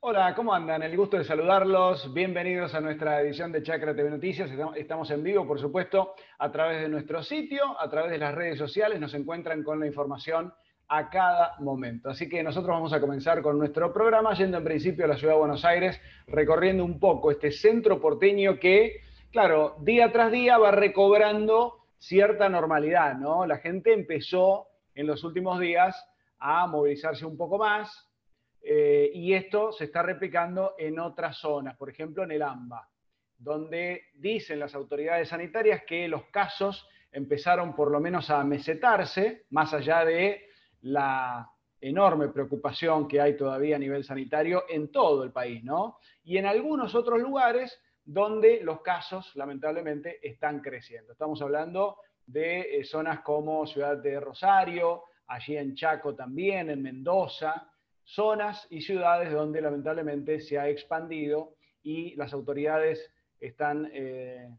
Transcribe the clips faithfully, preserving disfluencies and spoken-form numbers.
Hola, ¿cómo andan? El gusto de saludarlos. Bienvenidos a nuestra edición de Chakra T V Noticias. Estamos en vivo, por supuesto, a través de nuestro sitio, a través de las redes sociales. Nos encuentran con la información a cada momento. Así que nosotros vamos a comenzar con nuestro programa, yendo en principio a la ciudad de Buenos Aires, recorriendo un poco este centro porteño que, claro, día tras día va recobrando cierta normalidad, ¿no? La gente empezó en los últimos días a movilizarse un poco más. Eh, y esto se está replicando en otras zonas, por ejemplo en el AMBA, donde dicen las autoridades sanitarias que los casos empezaron por lo menos a mesetarse, más allá de la enorme preocupación que hay todavía a nivel sanitario en todo el país, ¿no? Y en algunos otros lugares donde los casos, lamentablemente, están creciendo. Estamos hablando de eh, zonas como Ciudad de Rosario, allí en Chaco también, en Mendoza, zonas y ciudades donde lamentablemente se ha expandido y las autoridades están eh,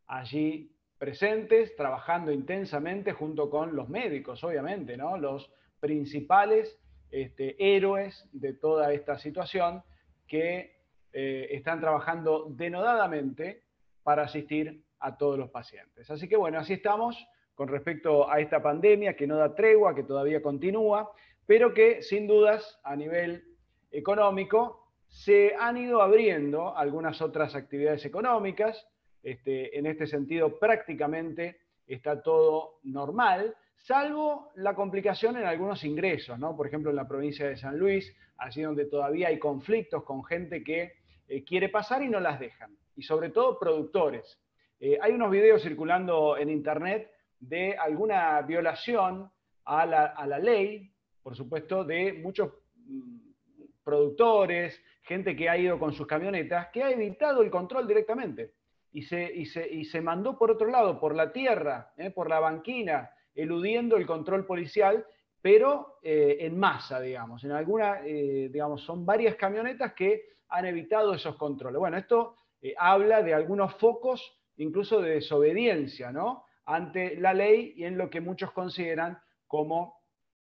allí presentes, trabajando intensamente junto con los médicos, obviamente, ¿no? Los principales este, héroes de toda esta situación que eh, están trabajando denodadamente para asistir a todos los pacientes. Así que bueno, así estamos con respecto a esta pandemia que no da tregua, que todavía continúa, pero que sin dudas a nivel económico se han ido abriendo algunas otras actividades económicas. Este, en este sentido prácticamente está todo normal, salvo la complicación en algunos ingresos, ¿no? Por ejemplo en la provincia de San Luis, allí donde todavía hay conflictos con gente que eh, quiere pasar y no las dejan, y sobre todo productores. Eh, hay unos videos circulando en internet de alguna violación a la, a la ley, por supuesto, de muchos mmm, productores, gente que ha ido con sus camionetas, que ha evitado el control directamente y se, y se, y se mandó por otro lado, por la tierra, eh, por la banquina, eludiendo el control policial, pero eh, en masa, digamos. En alguna, eh, digamos, son varias camionetas que han evitado esos controles. Bueno, esto eh, habla de algunos focos, incluso de desobediencia, ¿no? Ante la ley y en lo que muchos consideran como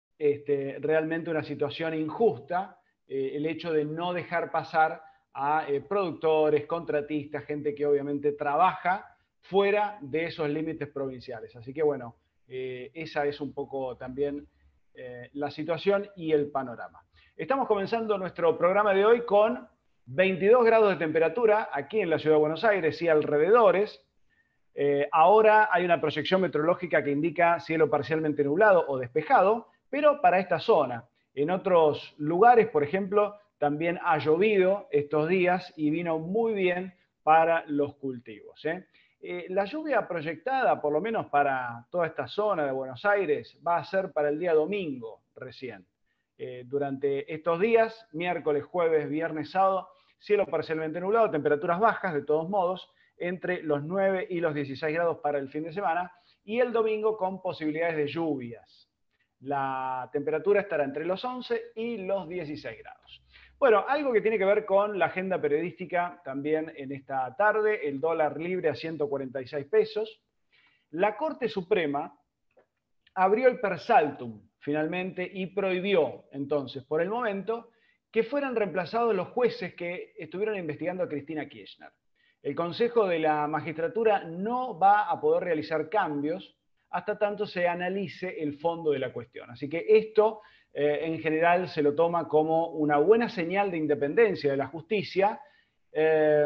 este, realmente una situación injusta, eh, el hecho de no dejar pasar a eh, productores, contratistas, gente que obviamente trabaja fuera de esos límites provinciales. Así que bueno, eh, esa es un poco también eh, la situación y el panorama. Estamos comenzando nuestro programa de hoy con veintidós grados de temperatura aquí en la ciudad de Buenos Aires y alrededores. Eh, ahora hay una proyección meteorológica que indica cielo parcialmente nublado o despejado, pero para esta zona. En otros lugares, por ejemplo, también ha llovido estos días y vino muy bien para los cultivos, ¿eh? Eh, la lluvia proyectada, por lo menos para toda esta zona de Buenos Aires, va a ser para el día domingo recién. Eh, durante estos días, miércoles, jueves, viernes, sábado, cielo parcialmente nublado, temperaturas bajas de todos modos, entre los nueve y los dieciséis grados para el fin de semana, y el domingo con posibilidades de lluvias. La temperatura estará entre los once y los dieciséis grados. Bueno, algo que tiene que ver con la agenda periodística también en esta tarde, el dólar libre a ciento cuarenta y seis pesos. La Corte Suprema abrió el per saltum finalmente y prohibió entonces, por el momento, que fueran reemplazados los jueces que estuvieron investigando a Cristina Kirchner. El Consejo de la Magistratura no va a poder realizar cambios hasta tanto se analice el fondo de la cuestión. Así que esto eh, en general se lo toma como una buena señal de independencia de la justicia eh,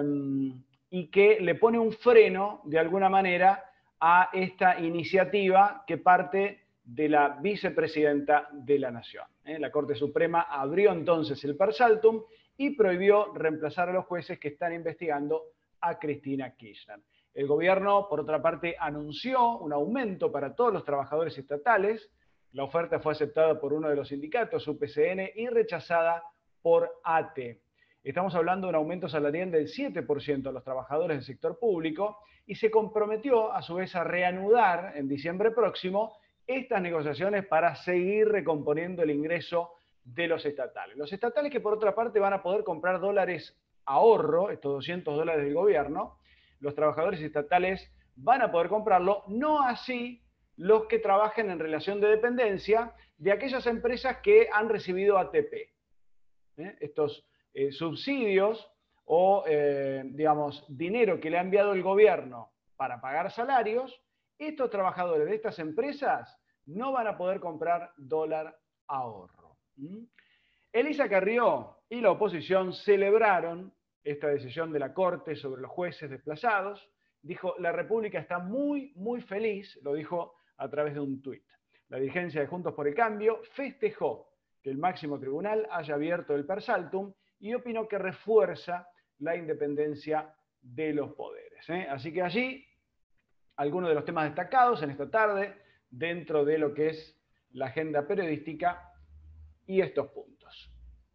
y que le pone un freno de alguna manera a esta iniciativa que parte de la vicepresidenta de la Nación. ¿eh? La Corte Suprema abrió entonces el per saltum y prohibió reemplazar a los jueces que están investigando a Cristina Kirchner. El gobierno, por otra parte, anunció un aumento para todos los trabajadores estatales. La oferta fue aceptada por uno de los sindicatos, U P C N, y rechazada por A T E. Estamos hablando de un aumento salarial del siete por ciento a los trabajadores del sector público y se comprometió a su vez a reanudar en diciembre próximo estas negociaciones para seguir recomponiendo el ingreso de los estatales. Los estatales que por otra parte van a poder comprar dólares ahorro, estos doscientos dólares del gobierno, los trabajadores estatales van a poder comprarlo, no así los que trabajen en relación de dependencia de aquellas empresas que han recibido A T P. ¿Eh? Estos eh, subsidios o, eh, digamos, dinero que le ha enviado el gobierno para pagar salarios, estos trabajadores de estas empresas no van a poder comprar dólar ahorro. ¿Mm? Elisa Carrió y la oposición celebraron esta decisión de la Corte sobre los jueces desplazados. Dijo, la República está muy, muy feliz, lo dijo a través de un tuit. La dirigencia de Juntos por el Cambio festejó que el máximo tribunal haya abierto el per saltum y opinó que refuerza la independencia de los poderes. ¿eh? Así que allí, algunos de los temas destacados en esta tarde, dentro de lo que es la agenda periodística y estos puntos.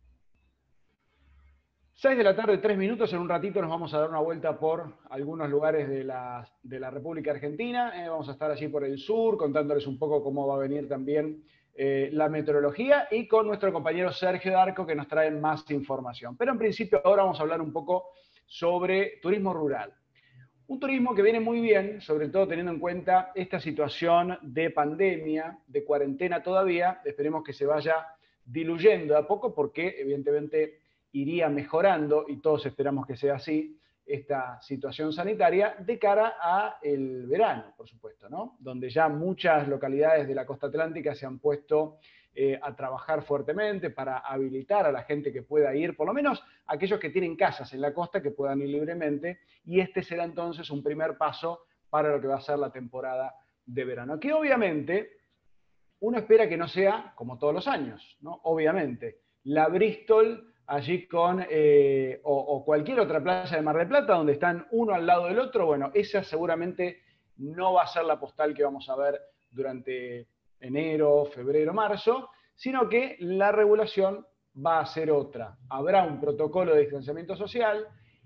seis de la tarde, tres minutos, en un ratito nos vamos a dar una vuelta por algunos lugares de la, de la República Argentina. Eh, vamos a estar allí por el sur, contándoles un poco cómo va a venir también eh, la meteorología y con nuestro compañero Sergio Darco que nos trae más información. Pero en principio ahora vamos a hablar un poco sobre turismo rural. Un turismo que viene muy bien, sobre todo teniendo en cuenta esta situación de pandemia, de cuarentena todavía. Esperemos que se vaya diluyendo a poco porque evidentemente iría mejorando, y todos esperamos que sea así, esta situación sanitaria de cara al verano, por supuesto, ¿no? Donde ya muchas localidades de la costa atlántica se han puesto eh, a trabajar fuertemente para habilitar a la gente que pueda ir, por lo menos aquellos que tienen casas en la costa que puedan ir libremente, y este será entonces un primer paso para lo que va a ser la temporada de verano. Que obviamente uno espera que no sea como todos los años, ¿no? Obviamente. La Bristol allí con, eh, o, o cualquier otra playa de Mar del Plata, donde están uno al lado del otro, bueno, esa seguramente no va a ser la postal que vamos a ver durante enero, febrero, marzo, sino que la regulación va a ser otra. Habrá un protocolo de distanciamiento social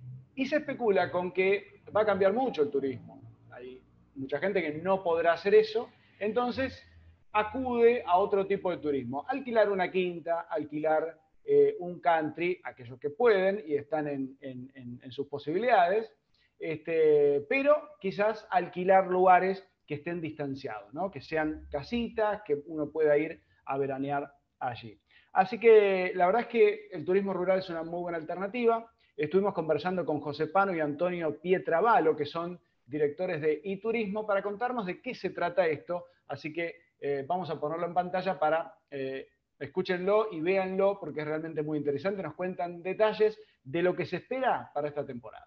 y se especula con que va a cambiar mucho el turismo. Hay mucha gente que no podrá hacer eso, entonces acude a otro tipo de turismo. Alquilar una quinta, alquilar eh, un country, aquellos que pueden y están en, en, en, en sus posibilidades, este, pero quizás alquilar lugares que estén distanciados, ¿no? Que sean casitas, que uno pueda ir a veranear allí. Así que la verdad es que el turismo rural es una muy buena alternativa. Estuvimos conversando con José Pano y Antonio Pietravalo, que son directores de iTurismo, para contarnos de qué se trata esto. Así que eh, vamos a ponerlo en pantalla para eh, escúchenlo y véanlo porque es realmente muy interesante. Nos cuentan detalles de lo que se espera para esta temporada.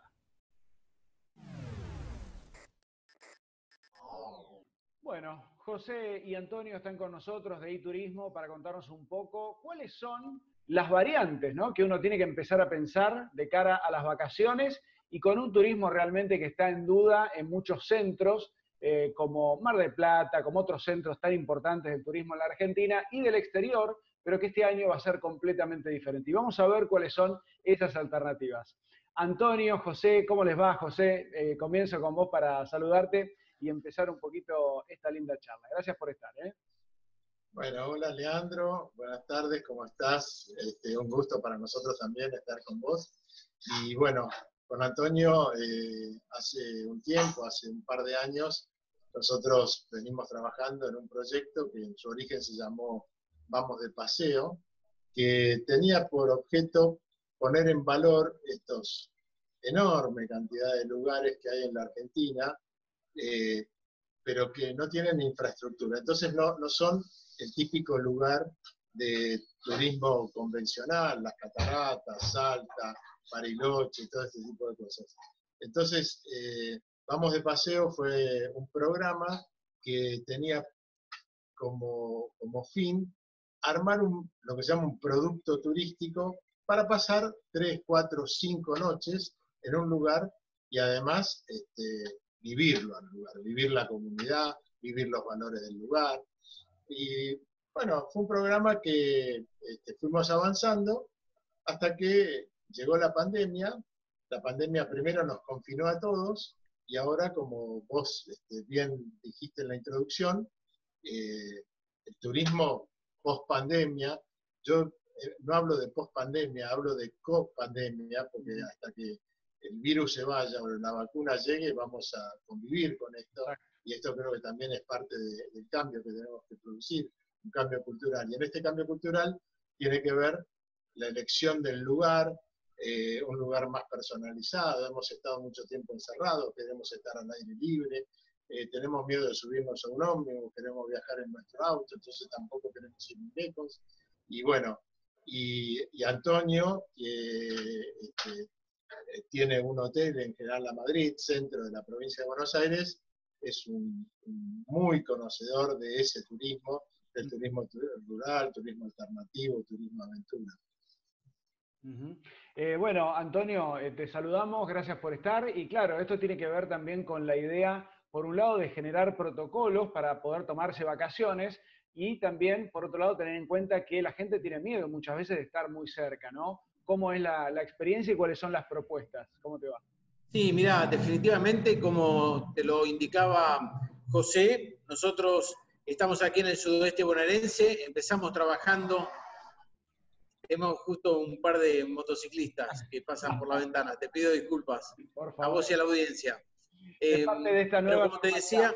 Bueno, José y Antonio están con nosotros de iTurismo para contarnos un poco cuáles son las variantes, ¿no?, que uno tiene que empezar a pensar de cara a las vacaciones y con un turismo realmente que está en duda en muchos centros, eh, como Mar del Plata, como otros centros tan importantes del turismo en la Argentina y del exterior, pero que este año va a ser completamente diferente. Y vamos a ver cuáles son esas alternativas. Antonio, José, ¿cómo les va? José, eh, comienzo con vos para saludarte y empezar un poquito esta linda charla. Gracias por estar. ¿eh? Bueno, hola Leandro, buenas tardes, ¿cómo estás? Este, un gusto para nosotros también estar con vos. Y bueno, con Antonio, eh, hace un tiempo, hace un par de años, nosotros venimos trabajando en un proyecto que en su origen se llamó Vamos de Paseo, que tenía por objeto poner en valor estos enorme cantidad de lugares que hay en la Argentina, eh, pero que no tienen infraestructura. Entonces no, no son el típico lugar de turismo convencional, las cataratas, Salta, Bariloche, todo este tipo de cosas. Entonces, eh, Vamos de Paseo fue un programa que tenía como, como fin armar un, lo que se llama un producto turístico para pasar tres, cuatro, cinco noches en un lugar y además este, vivirlo al lugar, vivir la comunidad, vivir los valores del lugar. Y bueno, fue un programa que este, fuimos avanzando hasta que llegó la pandemia. La pandemia primero nos confinó a todos y ahora, como vos este, bien dijiste en la introducción, eh, el turismo post-pandemia, yo eh, no hablo de post-pandemia, hablo de co-pandemia, porque hasta que el virus se vaya o la vacuna llegue, vamos a convivir con esto. Y esto creo que también es parte de, del cambio que tenemos que producir, un cambio cultural. Y en este cambio cultural tiene que ver la elección del lugar, eh, un lugar más personalizado, hemos estado mucho tiempo encerrados, queremos estar al aire libre, eh, tenemos miedo de subirnos a un ómnibus, queremos viajar en nuestro auto, entonces tampoco queremos ir muy lejos. Y bueno, y, y Antonio, que este, tiene un hotel en General La Madrid, centro de la provincia de Buenos Aires, es un, un muy conocedor de ese turismo, del turismo rural, turismo alternativo, turismo aventura. Uh-huh. eh, bueno, Antonio, eh, te saludamos, gracias por estar. Y claro, esto tiene que ver también con la idea, por un lado, de generar protocolos para poder tomarse vacaciones y también, por otro lado, tener en cuenta que la gente tiene miedo muchas veces de estar muy cerca, ¿no? ¿Cómo es la, la experiencia y cuáles son las propuestas? ¿Cómo te va? Sí, mira, definitivamente, como te lo indicaba José, nosotros estamos aquí en el sudoeste bonaerense, empezamos trabajando, tenemos justo un par de motociclistas que pasan por la ventana, te pido disculpas Por a vos y a la audiencia. Es Eh, parte de esta nueva pero como te decía,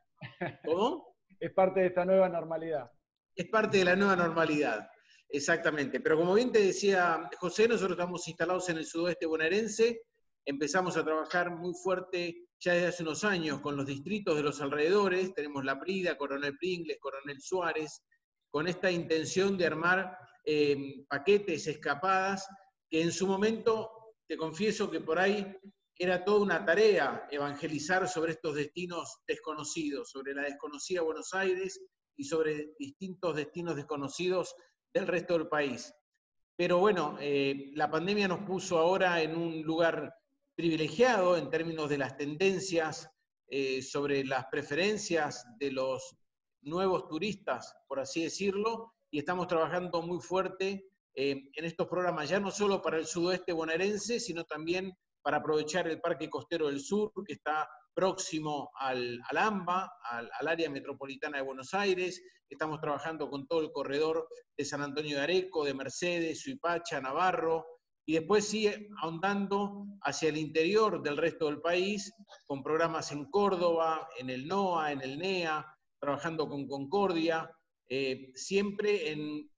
¿cómo? Es parte de esta nueva normalidad. Es parte de la nueva normalidad, exactamente. Pero como bien te decía José, nosotros estamos instalados en el sudoeste bonaerense, empezamos a trabajar muy fuerte ya desde hace unos años con los distritos de los alrededores, tenemos La Prida, Coronel Pringles, Coronel Suárez, con esta intención de armar eh, paquetes, escapadas, que en su momento, te confieso que por ahí era toda una tarea evangelizar sobre estos destinos desconocidos, sobre la desconocida Buenos Aires y sobre distintos destinos desconocidos del resto del país. Pero bueno, eh, la pandemia nos puso ahora en un lugar privilegiado en términos de las tendencias eh, sobre las preferencias de los nuevos turistas, por así decirlo, y estamos trabajando muy fuerte eh, en estos programas, ya no solo para el sudoeste bonaerense, sino también para aprovechar el Parque Costero del Sur, que está próximo al, al AMBA, al, al área metropolitana de Buenos Aires. Estamos trabajando con todo el corredor de San Antonio de Areco, de Mercedes, Suipacha, Navarro, y después sigue ahondando hacia el interior del resto del país, con programas en Córdoba, en el NOA, en el NEA, trabajando con Concordia, eh, siempre en,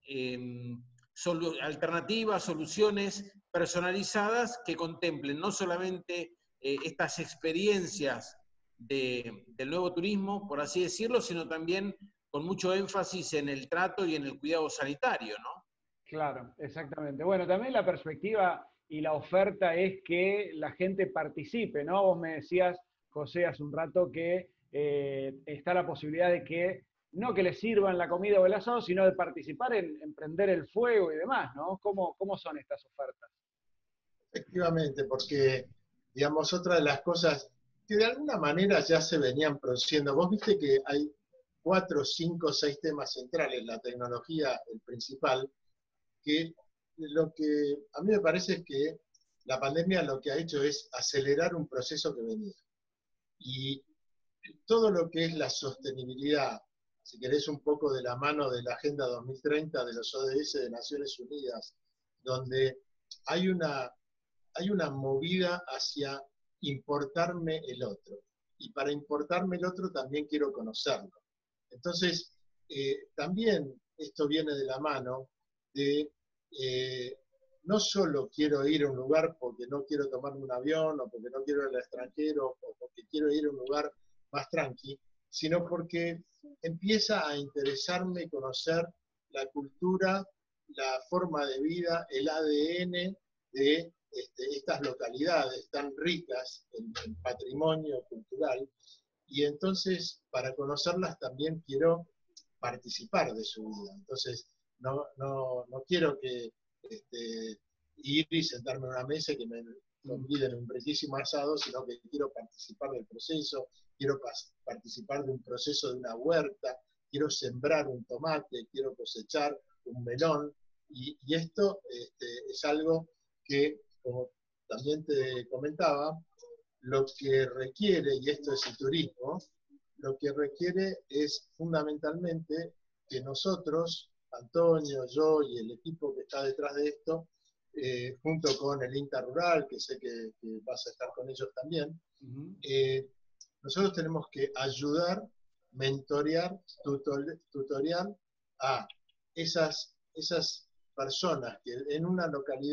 en solu- alternativas, soluciones personalizadas que contemplen no solamente eh, estas experiencias de, del nuevo turismo, por así decirlo, sino también con mucho énfasis en el trato y en el cuidado sanitario, ¿no? Claro, exactamente. Bueno, también la perspectiva y la oferta es que la gente participe, ¿no? Vos me decías, José, hace un rato que eh, está la posibilidad de que, no que les sirvan la comida o el asado, sino de participar en, en prender el fuego y demás, ¿no? ¿Cómo, cómo son estas ofertas? Efectivamente, porque, digamos, otra de las cosas que de alguna manera ya se venían produciendo, vos viste que hay cuatro, cinco, seis temas centrales, la tecnología, el principal, que lo que a mí me parece es que la pandemia lo que ha hecho es acelerar un proceso que venía. Y todo lo que es la sostenibilidad, si querés un poco de la mano de la Agenda dos mil treinta de los O D S de Naciones Unidas, donde hay una, hay una movida hacia importarme el otro. Y para importarme el otro también quiero conocerlo. Entonces, eh, también esto viene de la mano de eh, no solo quiero ir a un lugar porque no quiero tomarme un avión o porque no quiero ir al extranjero o porque quiero ir a un lugar más tranqui, sino porque empieza a interesarme conocer la cultura, la forma de vida, el A D N de este, estas localidades tan ricas en, en patrimonio cultural. Y entonces, para conocerlas también quiero participar de su vida. Entonces, no, no, no quiero que este, ir y sentarme en una mesa y que me conviden un riquísimo asado, sino que quiero participar del proceso, quiero participar de un proceso de una huerta, quiero sembrar un tomate, quiero cosechar un melón, y, y esto este, es algo que, como también te comentaba, lo que requiere, y esto es el turismo, lo que requiere es fundamentalmente que nosotros, Antonio, yo y el equipo que está detrás de esto, eh, junto con el INTA Rural, que sé que, que vas a estar con ellos también, uh-huh. eh, nosotros tenemos que ayudar, mentorear, tutor, tutorial a esas, esas personas que en una localidad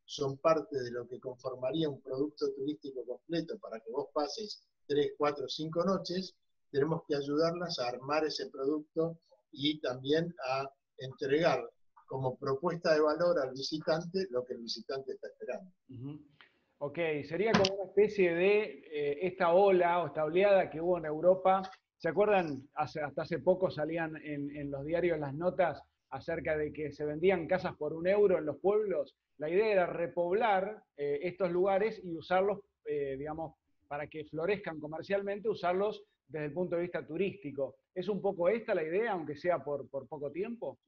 son parte de lo que conformaría un producto turístico completo para que vos pases tres, cuatro, cinco noches, tenemos que ayudarlas a armar ese producto y también a entregar como propuesta de valor al visitante lo que el visitante está esperando. Uh-huh. Ok, sería como una especie de eh, esta ola o esta oleada que hubo en Europa. ¿Se acuerdan? Hace, hasta hace poco salían en, en los diarios las notas acerca de que se vendían casas por un euro en los pueblos. La idea era repoblar eh, estos lugares y usarlos, eh, digamos, para que florezcan comercialmente, usarlos desde el punto de vista turístico. ¿Es un poco esta la idea, aunque sea por, por poco tiempo?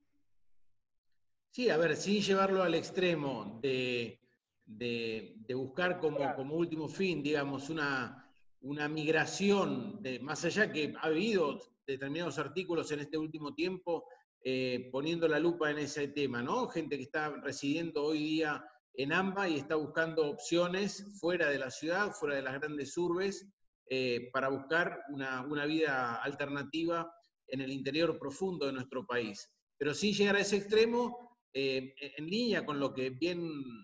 Sí, a ver, sin llevarlo al extremo de, de, de buscar como, como último fin, digamos, una, una migración, de, más allá que ha habido determinados artículos en este último tiempo eh, poniendo la lupa en ese tema, ¿no? Gente que está residiendo hoy día en AMBA y está buscando opciones fuera de la ciudad, fuera de las grandes urbes, eh, para buscar una, una vida alternativa en el interior profundo de nuestro país. Pero sin llegar a ese extremo, Eh, en línea con lo que bien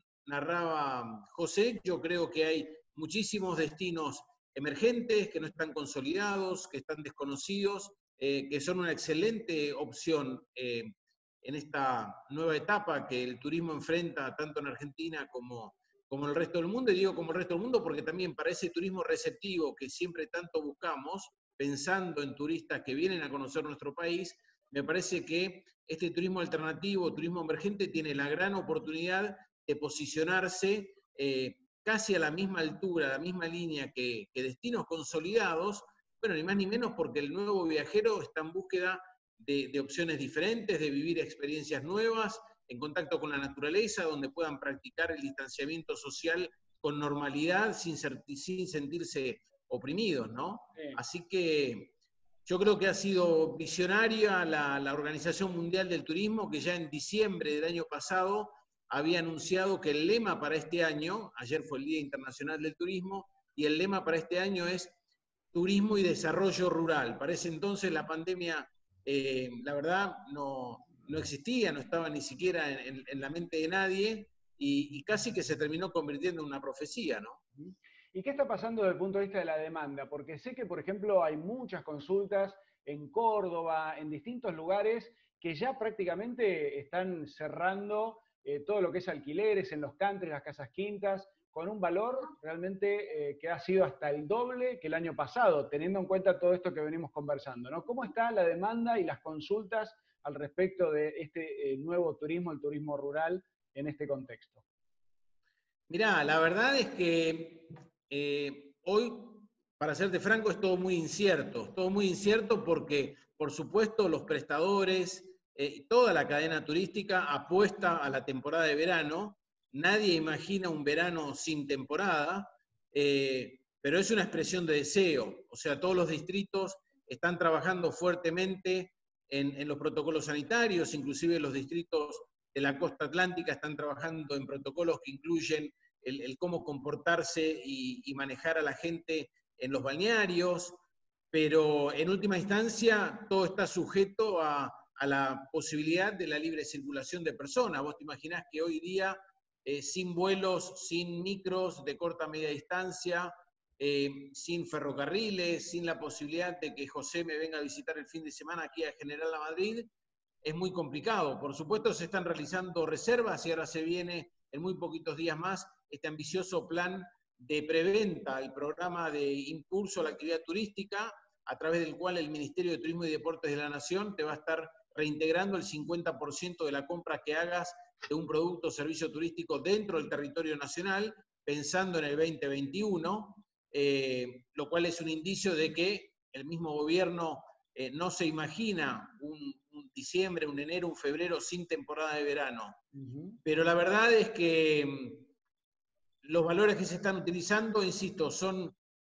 narraba José, yo creo que hay muchísimos destinos emergentes que no están consolidados, que están desconocidos, eh, que son una excelente opción eh, en esta nueva etapa que el turismo enfrenta tanto en Argentina como, como en el resto del mundo. Y digo como el resto del mundo porque también para ese turismo receptivo que siempre tanto buscamos, pensando en turistas que vienen a conocer nuestro país, me parece que este turismo alternativo, turismo emergente, tiene la gran oportunidad de posicionarse eh, casi a la misma altura, a la misma línea que, que destinos consolidados, bueno, ni más ni menos porque el nuevo viajero está en búsqueda de, de opciones diferentes, de vivir experiencias nuevas, en contacto con la naturaleza, donde puedan practicar el distanciamiento social con normalidad, sin, ser, sin sentirse oprimidos, ¿no? Sí. Así que yo creo que ha sido visionaria la, la Organización Mundial del Turismo, que ya en diciembre del año pasado había anunciado que el lema para este año, ayer fue el Día Internacional del Turismo, y el lema para este año es Turismo y Desarrollo Rural. Para ese entonces la pandemia, eh, la verdad, no, no existía, no estaba ni siquiera en, en, en la mente de nadie, y, y casi que se terminó convirtiendo en una profecía, ¿no? ¿Y qué está pasando desde el punto de vista de la demanda? Porque sé que, por ejemplo, hay muchas consultas en Córdoba, en distintos lugares, que ya prácticamente están cerrando eh, todo lo que es alquileres en los countries, las casas quintas, con un valor realmente eh, que ha sido hasta el doble que el año pasado, teniendo en cuenta todo esto que venimos conversando, ¿no? ¿Cómo está la demanda y las consultas al respecto de este eh, nuevo turismo, el turismo rural, en este contexto? Mirá, la verdad es que eh, hoy, para serte franco, es todo muy incierto. Todo muy incierto porque, por supuesto, los prestadores, eh, toda la cadena turística apuesta a la temporada de verano. Nadie imagina un verano sin temporada, eh, pero es una expresión de deseo. O sea, todos los distritos están trabajando fuertemente en, en los protocolos sanitarios, inclusive los distritos de la costa atlántica están trabajando en protocolos que incluyen el, el cómo comportarse y, y manejar a la gente en los balnearios, pero en última instancia todo está sujeto a, a la posibilidad de la libre circulación de personas. Vos te imaginás que hoy día, eh, sin vuelos, sin micros de corta media distancia, eh, sin ferrocarriles, sin la posibilidad de que José me venga a visitar el fin de semana aquí a General La Madrid, es muy complicado. Por supuesto se están realizando reservas y ahora se viene en muy poquitos días más este ambicioso plan de preventa, el programa de impulso a la actividad turística, a través del cual el Ministerio de Turismo y Deportes de la Nación te va a estar reintegrando el cincuenta por ciento de la compra que hagas de un producto o servicio turístico dentro del territorio nacional, pensando en el veinte veintiuno, eh, lo cual es un indicio de que el mismo gobierno eh, no se imagina un, un diciembre, un enero, un febrero sin temporada de verano. Uh-huh. Pero la verdad es que los valores que se están utilizando, insisto, son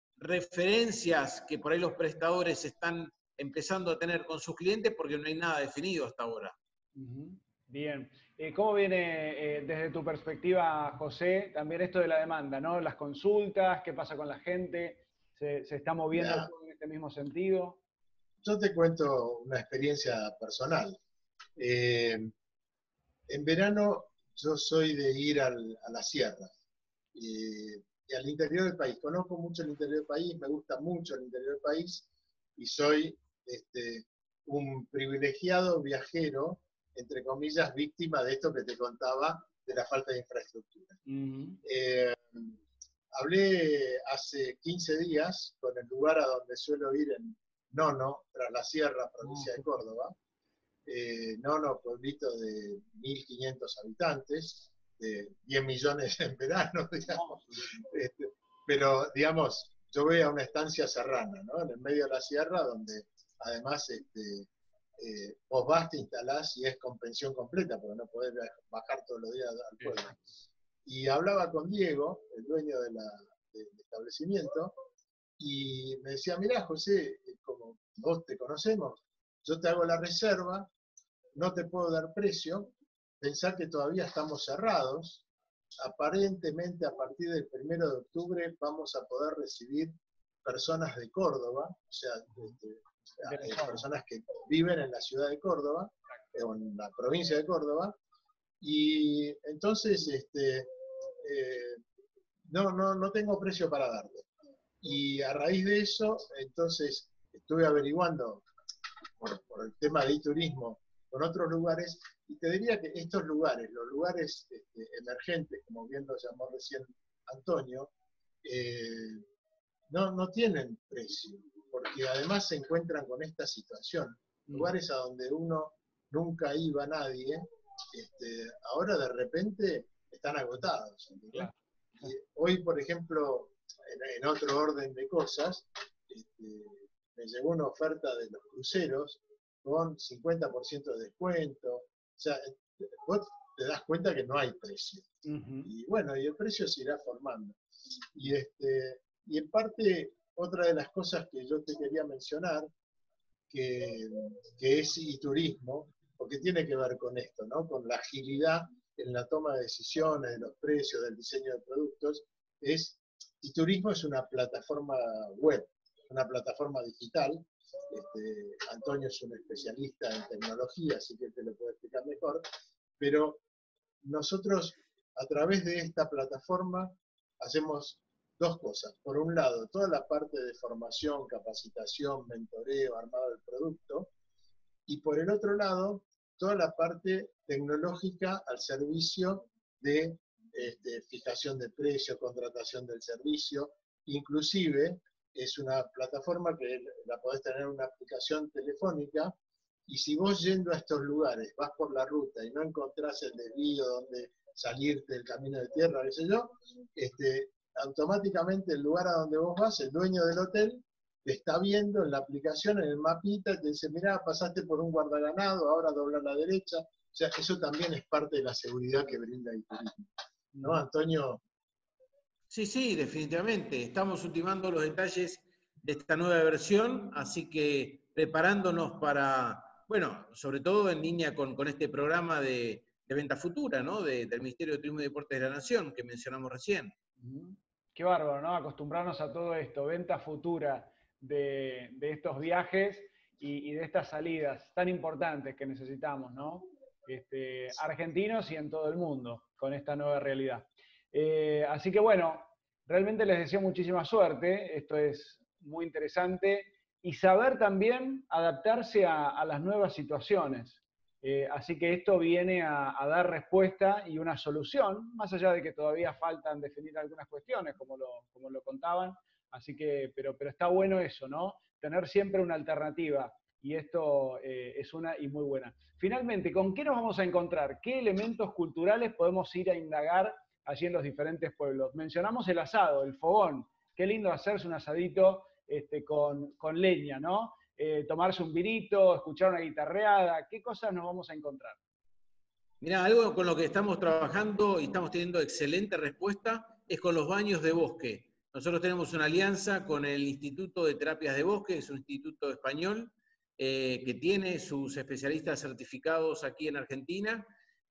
referencias que por ahí los prestadores están empezando a tener con sus clientes porque no hay nada definido hasta ahora. Uh-huh. Bien. Eh, ¿Cómo viene eh, desde tu perspectiva, José, también esto de la demanda, ¿no? Las consultas, ¿qué pasa con la gente? ¿Se, se está moviendo yeah. en este mismo sentido? Yo te cuento una experiencia personal. Eh, en verano yo soy de ir al, a la sierra eh, y al interior del país. Conozco mucho el interior del país, me gusta mucho el interior del país y soy este, un privilegiado viajero, entre comillas, víctima de esto que te contaba, de la falta de infraestructura. Uh-huh. eh, hablé hace quince días con el lugar a donde suelo ir en Nono, tras la sierra, provincia de Córdoba. Eh, Nono, pueblito de mil quinientos habitantes, de diez millones en verano, digamos. Este, pero, digamos, yo voy a una estancia serrana, ¿no? En el medio de la sierra, donde además este, eh, vos vas, te instalás y es con pensión completa, porque no podés bajar todos los días al pueblo. Y hablaba con Diego, el dueño de la, de, del establecimiento, y me decía, mirá, José, como vos te conocemos, yo te hago la reserva, no te puedo dar precio, pensá que todavía estamos cerrados, aparentemente a partir del primero de octubre vamos a poder recibir personas de Córdoba, o sea, de, de, de personas que viven en la ciudad de Córdoba, o en la provincia de Córdoba, y entonces este, eh, no, no, no tengo precio para darte. Y a raíz de eso, entonces estuve averiguando por, por el tema de turismo con otros lugares, y te diría que estos lugares, los lugares este, emergentes, como bien lo llamó recién Antonio, eh, no, no tienen precio, porque además se encuentran con esta situación. Lugares a donde uno nunca iba nadie, este, ahora de repente están agotados. Claro. Y hoy, por ejemplo, en, en otro orden de cosas, este, me llegó una oferta de los cruceros con cincuenta por ciento de descuento. O sea, vos te das cuenta que no hay precio. Uh-huh. Y bueno, y el precio se irá formando. Y, este, y en parte, otra de las cosas que yo te quería mencionar, que, que es e-turismo, porque tiene que ver con esto, ¿no? Con la agilidad en la toma de decisiones, de los precios, del diseño de productos, es e-turismo es una plataforma web, una plataforma digital. Este, Antonio es un especialista en tecnología, así que te lo puedo explicar mejor, pero nosotros a través de esta plataforma hacemos dos cosas. Por un lado, toda la parte de formación, capacitación, mentoreo, armado del producto, y por el otro lado, toda la parte tecnológica al servicio de este, fijación de precio, contratación del servicio, inclusive es una plataforma que la podés tener en una aplicación telefónica, y si vos yendo a estos lugares vas por la ruta y no encontrás el desvío donde salirte del camino de tierra, qué sé yo, este, automáticamente el lugar a donde vos vas, el dueño del hotel, te está viendo en la aplicación, en el mapita, y te dice, mirá, pasaste por un guardaganado, ahora dobla a la derecha. O sea, eso también es parte de la seguridad que brinda el turismo. ¿No, Antonio? Sí, sí, definitivamente. Estamos ultimando los detalles de esta nueva versión, así que preparándonos para, bueno, sobre todo en línea con, con este programa de, de venta futura, ¿no? De, del Ministerio de Turismo y Deportes de la Nación, que mencionamos recién. Qué bárbaro, ¿no? Acostumbrarnos a todo esto, venta futura de, de estos viajes y, y de estas salidas tan importantes que necesitamos, ¿no? Este, argentinos y en todo el mundo, con esta nueva realidad. Eh, así que bueno, realmente les deseo muchísima suerte, esto es muy interesante, y saber también adaptarse a, a las nuevas situaciones. Eh, así que esto viene a, a dar respuesta y una solución, más allá de que todavía faltan definir algunas cuestiones, como lo, como lo contaban, así que, pero, pero está bueno eso, ¿no? Tener siempre una alternativa, y esto eh, es una y muy buena. Finalmente, ¿con qué nos vamos a encontrar? ¿Qué elementos culturales podemos ir a indagar allí en los diferentes pueblos? Mencionamos el asado, el fogón. Qué lindo hacerse un asadito este, con, con leña, ¿no? Eh, tomarse un vinito, escuchar una guitarreada. ¿Qué cosas nos vamos a encontrar? Mirá, algo con lo que estamos trabajando y estamos teniendo excelente respuesta es con los baños de bosque. Nosotros tenemos una alianza con el Instituto de Terapias de Bosque, es un instituto español eh, que tiene sus especialistas certificados aquí en Argentina.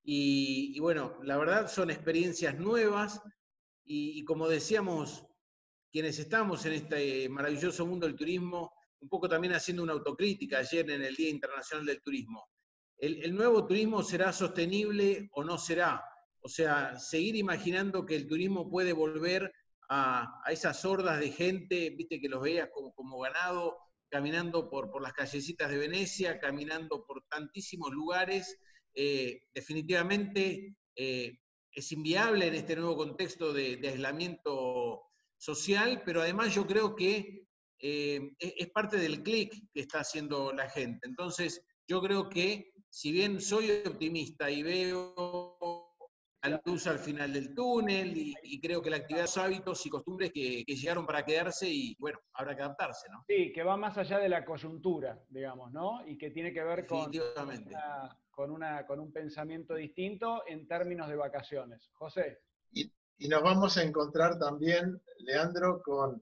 Y, y bueno, la verdad son experiencias nuevas y, y como decíamos, quienes estamos en este maravilloso mundo del turismo, un poco también haciendo una autocrítica ayer en el Día Internacional del Turismo. ¿El, el nuevo turismo será sostenible o no será? O sea, seguir imaginando que el turismo puede volver a, a esas hordas de gente, viste, que los veías como, como ganado, caminando por, por las callecitas de Venecia, caminando por tantísimos lugares, eh, definitivamente eh, es inviable en este nuevo contexto de, de aislamiento social, pero además yo creo que eh, es, es parte del clic que está haciendo la gente. Entonces, yo creo que si bien soy optimista y veo la luz al final del túnel y, y creo que la actividad, los hábitos y costumbres que, que llegaron para quedarse y bueno, habrá que adaptarse, ¿no? Sí, que va más allá de la coyuntura, digamos, ¿no? Y que tiene que ver con, Definitivamente. una, con, una, con un pensamiento distinto en términos de vacaciones. José. Y, y nos vamos a encontrar también, Leandro, con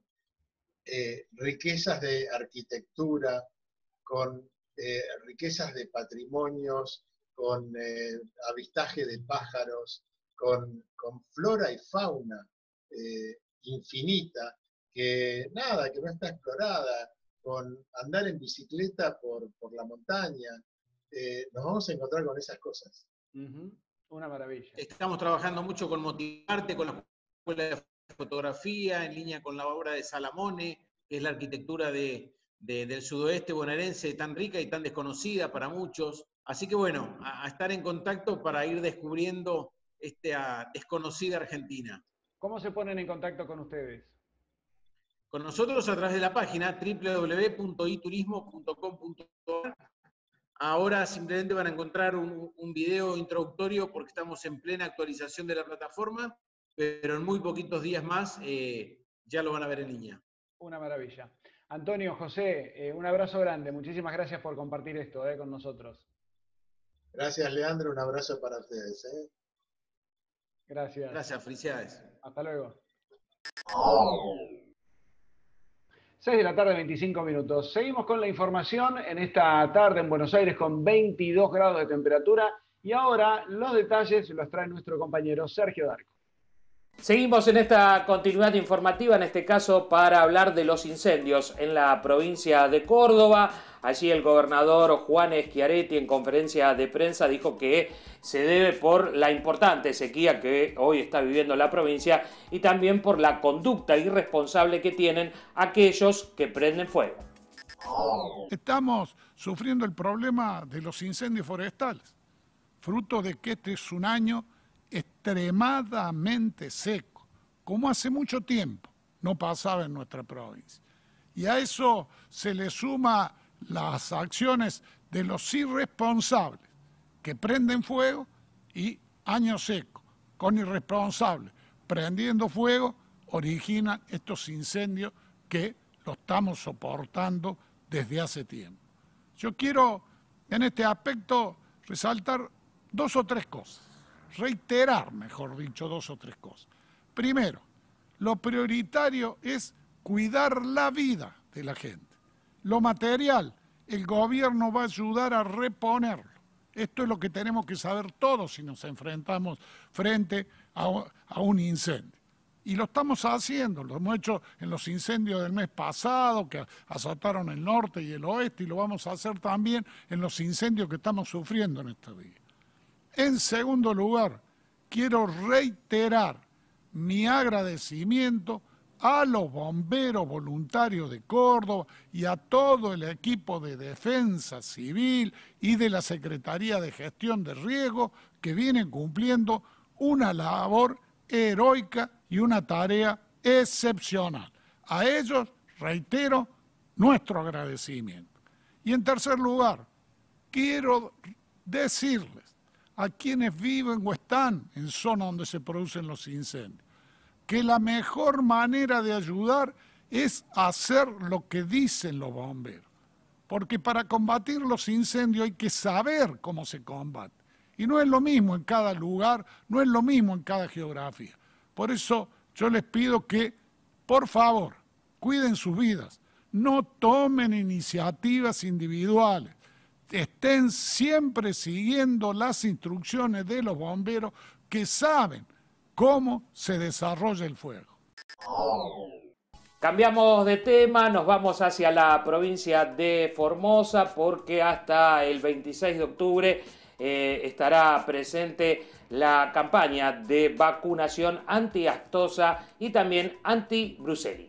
eh, riquezas de arquitectura, con eh, riquezas de patrimonios, con eh, avistaje de pájaros, con, con flora y fauna eh, infinita, que nada, que no está explorada, con andar en bicicleta por, por la montaña. Eh, nos vamos a encontrar con esas cosas. Uh-huh. Una maravilla. Estamos trabajando mucho con Motivarte, con la Escuela de Fotografía, en línea con la obra de Salamone, que es la arquitectura de, de, del sudoeste bonaerense tan rica y tan desconocida para muchos. Así que bueno, a, a estar en contacto para ir descubriendo esta desconocida Argentina. ¿Cómo se ponen en contacto con ustedes? Con nosotros a través de la página doble u doble u doble u punto i turismo punto com punto ar. Ahora simplemente van a encontrar un, un video introductorio porque estamos en plena actualización de la plataforma, pero en muy poquitos días más eh, ya lo van a ver en línea. Una maravilla. Antonio, José, eh, un abrazo grande. Muchísimas gracias por compartir esto eh, con nosotros. Gracias, Leandro. Un abrazo para ustedes. ¿eh? Gracias. Gracias, felicidades. Hasta luego. seis de la tarde, veinticinco minutos. Seguimos con la información en esta tarde en Buenos Aires con veintidós grados de temperatura. Y ahora los detalles los trae nuestro compañero Sergio Darco. Seguimos en esta continuidad informativa, en este caso para hablar de los incendios en la provincia de Córdoba. Allí el gobernador Juan Schiaretti en conferencia de prensa dijo que se debe por la importante sequía que hoy está viviendo la provincia y también por la conducta irresponsable que tienen aquellos que prenden fuego. Estamos sufriendo el problema de los incendios forestales, fruto de que este es un año extremadamente seco, como hace mucho tiempo no pasaba en nuestra provincia. Y a eso se le suma las acciones de los irresponsables que prenden fuego y año seco, con irresponsables prendiendo fuego, originan estos incendios que lo estamos soportando desde hace tiempo. Yo quiero en este aspecto resaltar dos o tres cosas. Reiterar, mejor dicho, dos o tres cosas. Primero, lo prioritario es cuidar la vida de la gente. Lo material, el gobierno va a ayudar a reponerlo. Esto es lo que tenemos que saber todos si nos enfrentamos frente a, a un incendio. Y lo estamos haciendo, lo hemos hecho en los incendios del mes pasado, que azotaron el norte y el oeste, y lo vamos a hacer también en los incendios que estamos sufriendo en este día. En segundo lugar, quiero reiterar mi agradecimiento a los bomberos voluntarios de Córdoba y a todo el equipo de Defensa Civil y de la Secretaría de Gestión de Riesgo que vienen cumpliendo una labor heroica y una tarea excepcional. A ellos, reitero, nuestro agradecimiento. Y en tercer lugar, quiero decirles a quienes viven o están en zonas donde se producen los incendios, que la mejor manera de ayudar es hacer lo que dicen los bomberos. Porque para combatir los incendios hay que saber cómo se combate. Y no es lo mismo en cada lugar, no es lo mismo en cada geografía. Por eso yo les pido que, por favor, cuiden sus vidas, no tomen iniciativas individuales. Estén siempre siguiendo las instrucciones de los bomberos que saben cómo se desarrolla el fuego. Cambiamos de tema, nos vamos hacia la provincia de Formosa porque hasta el veintiséis de octubre eh, estará presente la campaña de vacunación anti-aftosa y también anti-brucélica.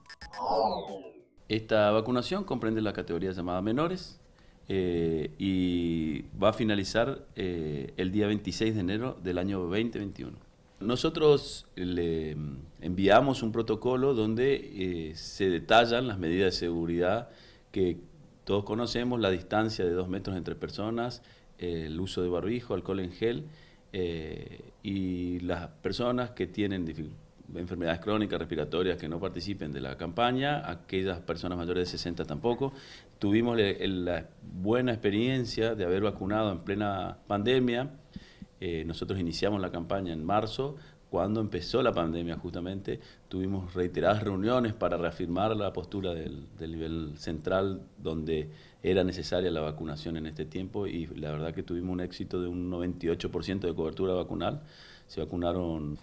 Esta vacunación comprende la categoría llamada menores eh, y va a finalizar eh, el día veintiséis de enero del año veinte veintiuno. Nosotros le enviamos un protocolo donde eh, se detallan las medidas de seguridad que todos conocemos, la distancia de dos metros entre personas, eh, el uso de barbijo, alcohol en gel, eh, y las personas que tienen enfermedades crónicas, respiratorias, que no participen de la campaña, aquellas personas mayores de sesenta tampoco. Tuvimos le, la buena experiencia de haber vacunado en plena pandemia. Eh, nosotros iniciamos la campaña en marzo. Cuando empezó la pandemia justamente, tuvimos reiteradas reuniones para reafirmar la postura del, del nivel central donde era necesaria la vacunación en este tiempo, y la verdad que tuvimos un éxito de un noventa y ocho por ciento de cobertura vacunal. Se vacunaron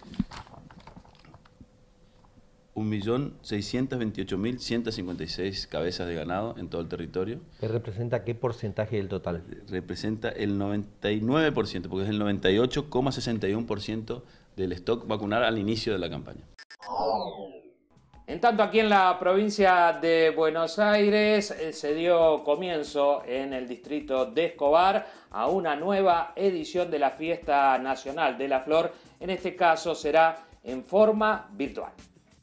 un millón seiscientos veintiocho mil ciento cincuenta y seis cabezas de ganado en todo el territorio. ¿Qué representa qué porcentaje del total? Representa el noventa y nueve por ciento, porque es el noventa y ocho coma sesenta y uno por ciento del stock vacunal al inicio de la campaña. En tanto, aquí en la provincia de Buenos Aires eh, se dio comienzo en el distrito de Escobar a una nueva edición de la Fiesta Nacional de la Flor. En este caso será en forma virtual.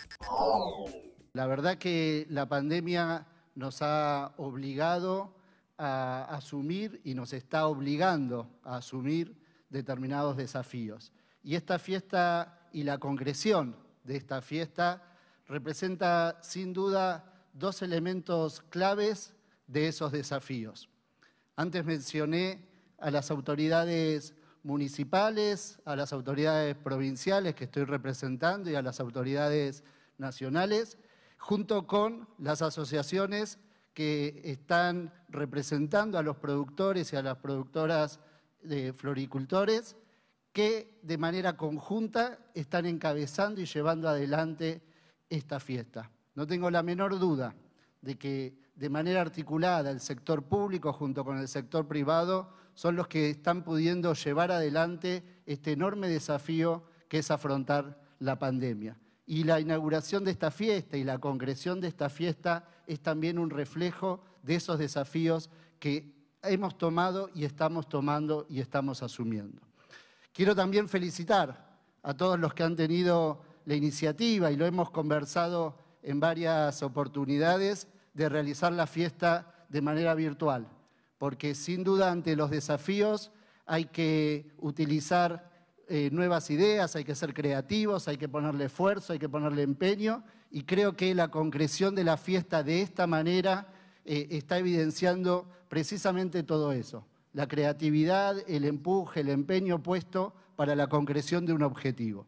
La verdad que la pandemia nos ha obligado a asumir y nos está obligando a asumir determinados desafíos. Y esta fiesta y la concreción de esta fiesta representa sin duda dos elementos claves de esos desafíos. Antes mencioné a las autoridades municipales, a las autoridades provinciales que estoy representando y a las autoridades nacionales, junto con las asociaciones que están representando a los productores y a las productoras de floricultores, que de manera conjunta están encabezando y llevando adelante esta fiesta. No tengo la menor duda de que de manera articulada el sector público junto con el sector privado son los que están pudiendo llevar adelante este enorme desafío que es afrontar la pandemia. Y la inauguración de esta fiesta y la concreción de esta fiesta es también un reflejo de esos desafíos que hemos tomado y estamos tomando y estamos asumiendo. Quiero también felicitar a todos los que han tenido la iniciativa, y lo hemos conversado en varias oportunidades, de realizar la fiesta de manera virtual, porque sin duda ante los desafíos hay que utilizar eh, nuevas ideas, hay que ser creativos, hay que ponerle esfuerzo, hay que ponerle empeño, y creo que la concreción de la fiesta de esta manera eh, está evidenciando precisamente todo eso. La creatividad, el empuje, el empeño puesto para la concreción de un objetivo.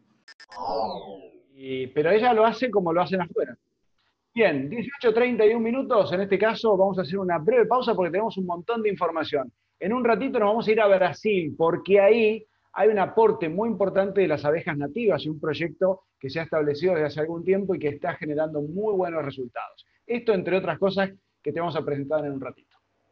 Y, pero ella lo hace como lo hacen afuera. Bien, dieciocho treinta y un minutos. En este caso vamos a hacer una breve pausa porque tenemos un montón de información. En un ratito nos vamos a ir a Brasil, porque ahí hay un aporte muy importante de las abejas nativas y un proyecto que se ha establecido desde hace algún tiempo y que está generando muy buenos resultados. Esto, entre otras cosas, que te vamos a presentar en un ratito.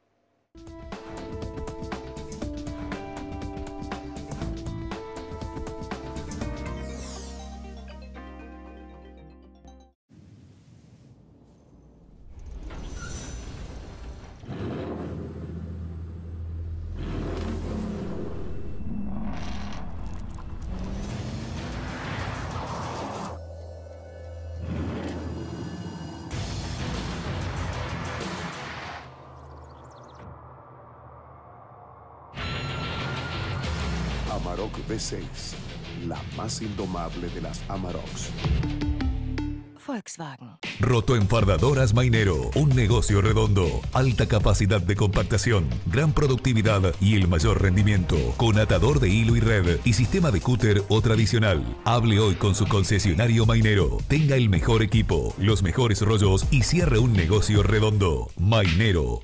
Amarok V seis, la más indomable de las Amaroks. Volkswagen. Rotoenfardadoras Mainero, un negocio redondo, alta capacidad de compactación, gran productividad y el mayor rendimiento, con atador de hilo y red y sistema de cúter o tradicional. Hable hoy con su concesionario Mainero, tenga el mejor equipo, los mejores rollos y cierre un negocio redondo. Mainero.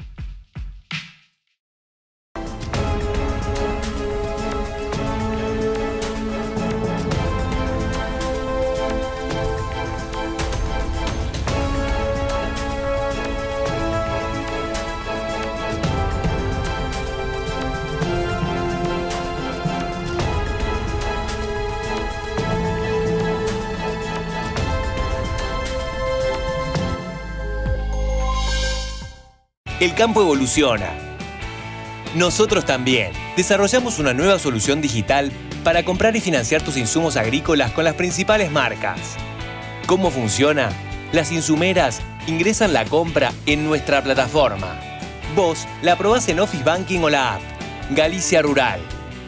el campo evoluciona. Nosotros también. Desarrollamos una nueva solución digital para comprar y financiar tus insumos agrícolas con las principales marcas. ¿Cómo funciona? Las insumeras ingresan la compra en nuestra plataforma. Vos la probás en Office Banking o la app. Galicia Rural.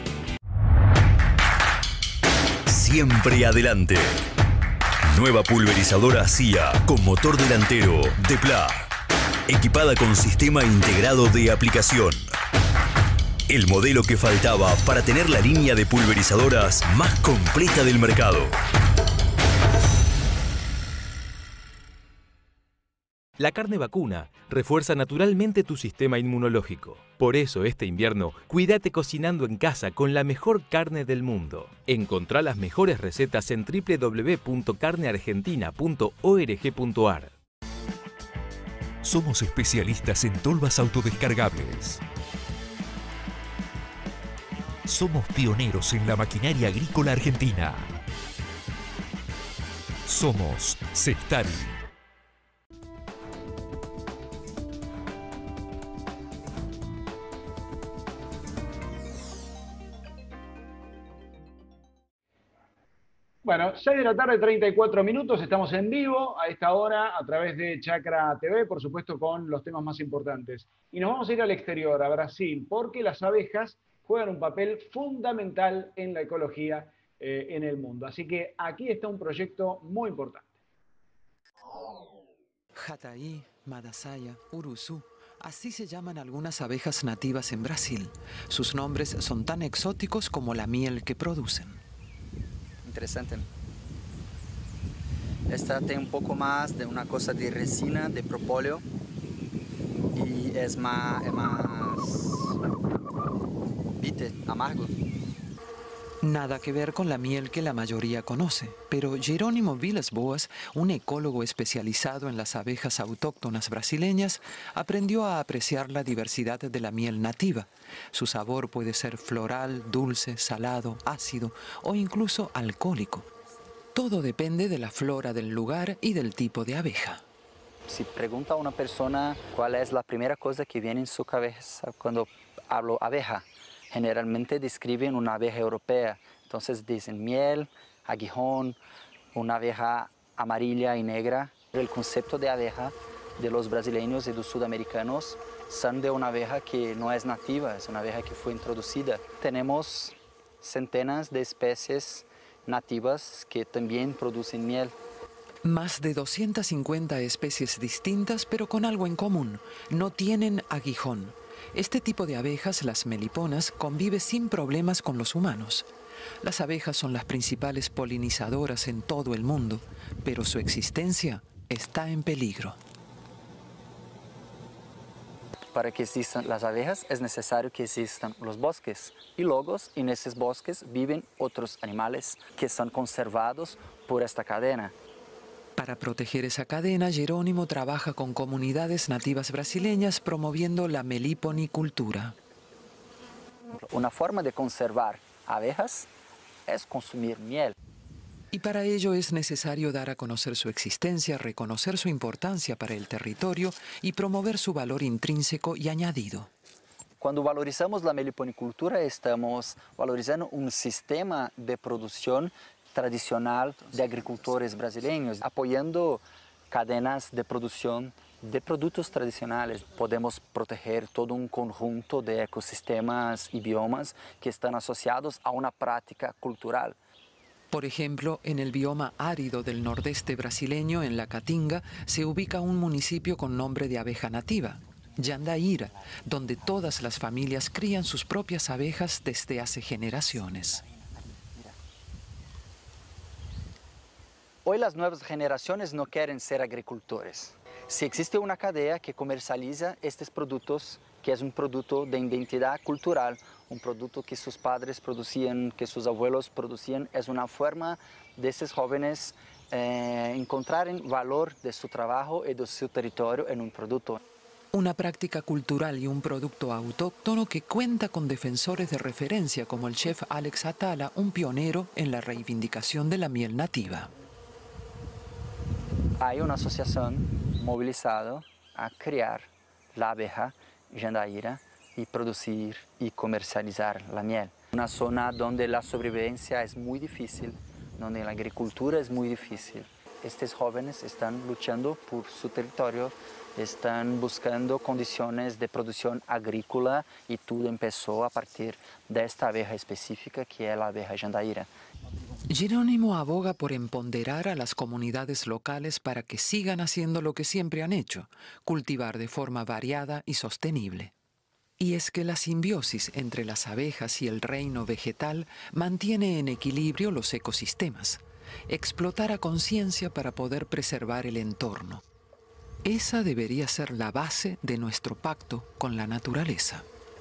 Siempre adelante. Nueva pulverizadora C I A con motor delantero de P L A. Equipada con sistema integrado de aplicación. El modelo que faltaba para tener la línea de pulverizadoras más completa del mercado. La carne vacuna refuerza naturalmente tu sistema inmunológico. Por eso este invierno, cuídate cocinando en casa con la mejor carne del mundo. Encontrá las mejores recetas en w w w punto carne argentina punto org punto a r. Somos especialistas en tolvas autodescargables. Somos pioneros en la maquinaria agrícola argentina. Somos Sestari. Bueno, seis de la tarde, treinta y cuatro minutos, estamos en vivo a esta hora a través de Chacra T V, por supuesto con los temas más importantes. Y nos vamos a ir al exterior, a Brasil, porque las abejas juegan un papel fundamental en la ecología eh, en el mundo. Así que aquí está un proyecto muy importante. Jataí, Madasaya, Urusú. Así se llaman algunas abejas nativas en Brasil. Sus nombres son tan exóticos como la miel que producen. Interesante. Esta tiene un poco más de una cosa de resina, de propóleo, y es más, es más bitter, amargo. Nada que ver con la miel que la mayoría conoce, pero Jerónimo Vilas Boas, un ecólogo especializado en las abejas autóctonas brasileñas, aprendió a apreciar la diversidad de la miel nativa. Su sabor puede ser floral, dulce, salado, ácido o incluso alcohólico. Todo depende de la flora del lugar y del tipo de abeja. Si pregunta a una persona cuál es la primera cosa que viene en su cabeza cuando hablo abeja, generalmente describen una abeja europea. Entonces dicen miel, aguijón, una abeja amarilla y negra. El concepto de abeja de los brasileños y de los sudamericanos son de una abeja que no es nativa, es una abeja que fue introducida. Tenemos centenas de especies nativas que también producen miel. Más de doscientas cincuenta especies distintas, pero con algo en común. No tienen aguijón. Este tipo de abejas, las meliponas, convive sin problemas con los humanos. Las abejas son las principales polinizadoras en todo el mundo, pero su existencia está en peligro. Para que existan las abejas es necesario que existan los bosques. Y luego en esos bosques viven otros animales que son conservados por esta cadena. Para proteger esa cadena, Jerónimo trabaja con comunidades nativas brasileñas promoviendo la meliponicultura. Una forma de conservar abejas es consumir miel. Y para ello es necesario dar a conocer su existencia, reconocer su importancia para el territorio y promover su valor intrínseco y añadido. Cuando valorizamos la meliponicultura, estamos valorizando un sistema de producción tradicional de agricultores brasileños, apoyando cadenas de producción de productos tradicionales. Podemos proteger todo un conjunto de ecosistemas y biomas que están asociados a una práctica cultural. Por ejemplo, en el bioma árido del nordeste brasileño, en la Caatinga, se ubica un municipio con nombre de abeja nativa, Jandaíra, donde todas las familias crían sus propias abejas desde hace generaciones. Hoy las nuevas generaciones no quieren ser agricultores. Si existe una cadena que comercializa estos productos, que es un producto de identidad cultural, un producto que sus padres producían, que sus abuelos producían, es una forma de estos jóvenes eh, encontrar valor de su trabajo y de su territorio en un producto. Una práctica cultural y un producto autóctono que cuenta con defensores de referencia como el chef Alex Atala, un pionero en la reivindicación de la miel nativa. Hay una asociación movilizada a crear la abeja Jandaíra y producir y comercializar la miel. Una zona donde la sobrevivencia es muy difícil, donde la agricultura es muy difícil. Estos jóvenes están luchando por su territorio, están buscando condiciones de producción agrícola y todo empezó a partir de esta abeja específica que es la abeja Jandaíra. Jerónimo aboga por empoderar a las comunidades locales para que sigan haciendo lo que siempre han hecho, cultivar de forma variada y sostenible. Y es que la simbiosis entre las abejas y el reino vegetal mantiene en equilibrio los ecosistemas. Explotar a conciencia para poder preservar el entorno. Esa debería ser la base de nuestro pacto con la naturaleza.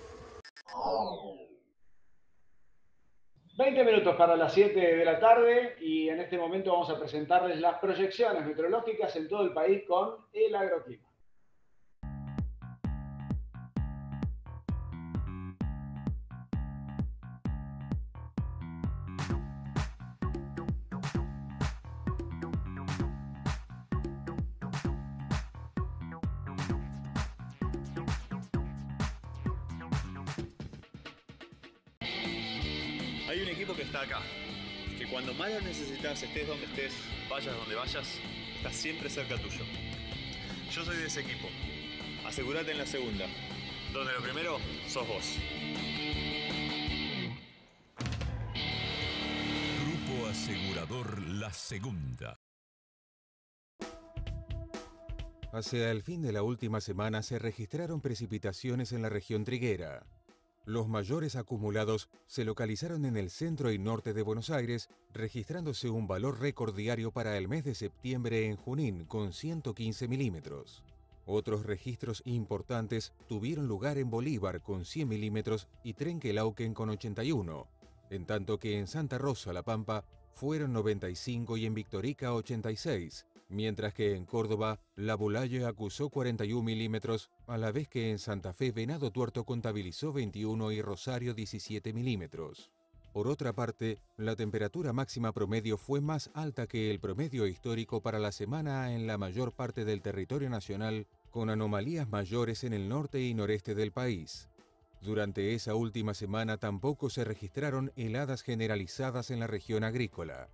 veinte minutos para las siete de la tarde y en este momento vamos a presentarles las proyecciones meteorológicas en todo el país con el agroclima. Hay un equipo que está acá, que cuando más lo necesitas, estés donde estés, vayas donde vayas, está siempre cerca tuyo. Yo soy de ese equipo. Asegúrate en la segunda, donde lo primero sos vos. Grupo Asegurador La Segunda. Hacia el fin de la última semana se registraron precipitaciones en la región triguera. Los mayores acumulados se localizaron en el centro y norte de Buenos Aires, registrándose un valor récord diario para el mes de septiembre en Junín, con ciento quince milímetros. Otros registros importantes tuvieron lugar en Bolívar, con cien milímetros, y Trenquelauquen, con ochenta y uno, en tanto que en Santa Rosa, La Pampa, fueron noventa y cinco y en Victorica ochenta y seis, mientras que en Córdoba, La Bulaye acusó cuarenta y un milímetros, a la vez que en Santa Fe, Venado Tuerto contabilizó veintiuno y Rosario diecisiete milímetros. Por otra parte, la temperatura máxima promedio fue más alta que el promedio histórico para la semana en la mayor parte del territorio nacional, con anomalías mayores en el norte y noreste del país. Durante esa última semana tampoco se registraron heladas generalizadas en la región agrícola.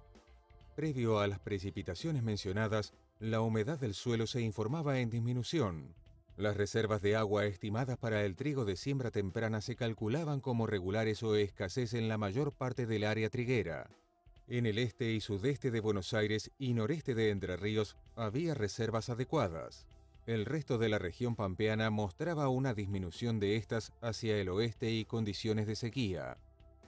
Previo a las precipitaciones mencionadas, la humedad del suelo se informaba en disminución. Las reservas de agua estimadas para el trigo de siembra temprana se calculaban como regulares o escasez en la mayor parte del área triguera. En el este y sudeste de Buenos Aires y noreste de Entre Ríos había reservas adecuadas. El resto de la región pampeana mostraba una disminución de estas hacia el oeste y condiciones de sequía.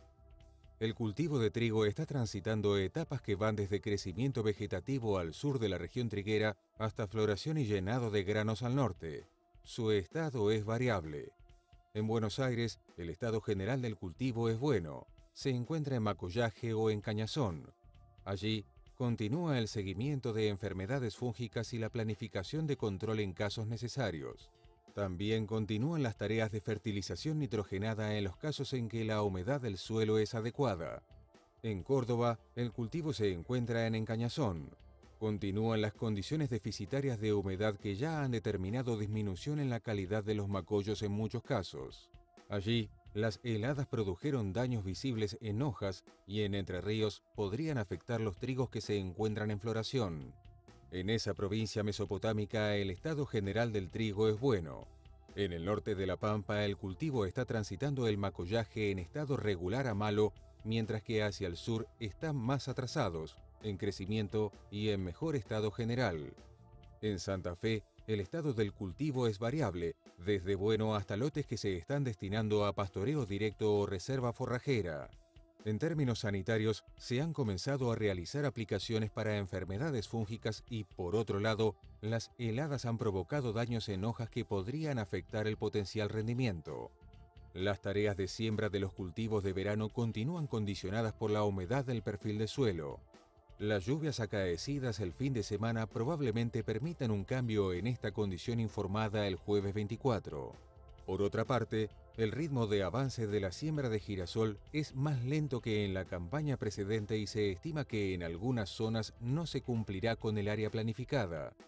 El cultivo de trigo está transitando etapas que van desde crecimiento vegetativo al sur de la región triguera hasta floración y llenado de granos al norte. Su estado es variable. En Buenos Aires, el estado general del cultivo es bueno. Se encuentra en macollaje o en cañazón. Allí, continúa el seguimiento de enfermedades fúngicas y la planificación de control en casos necesarios. También continúan las tareas de fertilización nitrogenada en los casos en que la humedad del suelo es adecuada. En Córdoba, el cultivo se encuentra en encañazón. Continúan las condiciones deficitarias de humedad que ya han determinado disminución en la calidad de los macollos en muchos casos. Allí, las heladas produjeron daños visibles en hojas y en Entre Ríos podrían afectar los trigos que se encuentran en floración. En esa provincia mesopotámica el estado general del trigo es bueno. En el norte de La Pampa el cultivo está transitando el macollaje en estado regular a malo, mientras que hacia el sur están más atrasados, en crecimiento y en mejor estado general. En Santa Fe el estado del cultivo es variable, desde bueno hasta lotes que se están destinando a pastoreo directo o reserva forrajera. En términos sanitarios, se han comenzado a realizar aplicaciones para enfermedades fúngicas y, por otro lado, las heladas han provocado daños en hojas que podrían afectar el potencial rendimiento. Las tareas de siembra de los cultivos de verano continúan condicionadas por la humedad del perfil de suelo. Las lluvias acaecidas el fin de semana probablemente permitan un cambio en esta condición informada el jueves veinticuatro. Por otra parte, el ritmo de avance de la siembra de girasol es más lento que en la campaña precedente y se estima que en algunas zonas no se cumplirá con el área planificada.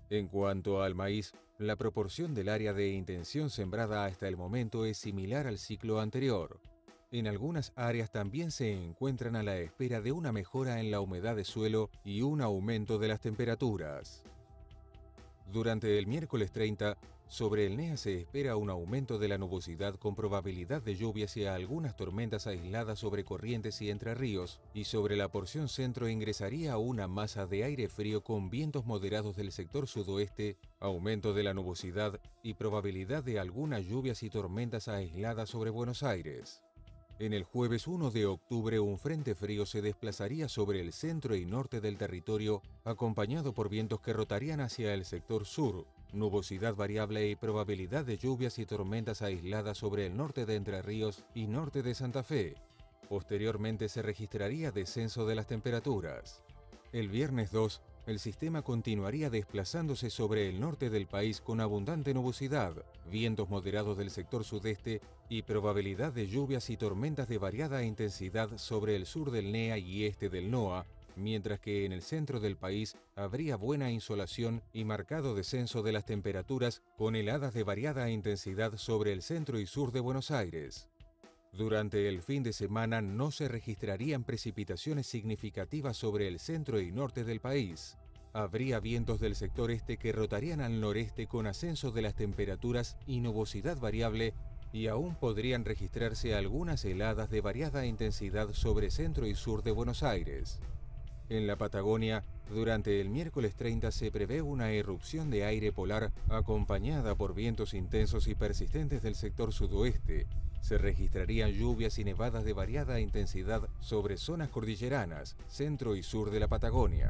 En cuanto al maíz, la proporción del área de intención sembrada hasta el momento es similar al ciclo anterior. En algunas áreas también se encuentran a la espera de una mejora en la humedad de suelo y un aumento de las temperaturas. Durante el miércoles treinta, sobre el N E A se espera un aumento de la nubosidad con probabilidad de lluvias y algunas tormentas aisladas sobre Corrientes y Entre Ríos, y sobre la porción centro ingresaría una masa de aire frío con vientos moderados del sector sudoeste, aumento de la nubosidad y probabilidad de algunas lluvias y tormentas aisladas sobre Buenos Aires. En el jueves uno de octubre, un frente frío se desplazaría sobre el centro y norte del territorio, acompañado por vientos que rotarían hacia el sector sur, nubosidad variable y probabilidad de lluvias y tormentas aisladas sobre el norte de Entre Ríos y norte de Santa Fe. Posteriormente se registraría descenso de las temperaturas. El viernes dos, el sistema continuaría desplazándose sobre el norte del país con abundante nubosidad, vientos moderados del sector sudeste y probabilidad de lluvias y tormentas de variada intensidad sobre el sur del N E A y este del NOA, mientras que en el centro del país habría buena insolación y marcado descenso de las temperaturas con heladas de variada intensidad sobre el centro y sur de Buenos Aires. Durante el fin de semana no se registrarían precipitaciones significativas sobre el centro y norte del país. Habría vientos del sector este que rotarían al noreste con ascenso de las temperaturas y nubosidad variable, y aún podrían registrarse algunas heladas de variada intensidad sobre centro y sur de Buenos Aires. En la Patagonia, durante el miércoles treinta se prevé una irrupción de aire polar acompañada por vientos intensos y persistentes del sector sudoeste. Se registrarían lluvias y nevadas de variada intensidad sobre zonas cordilleranas, centro y sur de la Patagonia.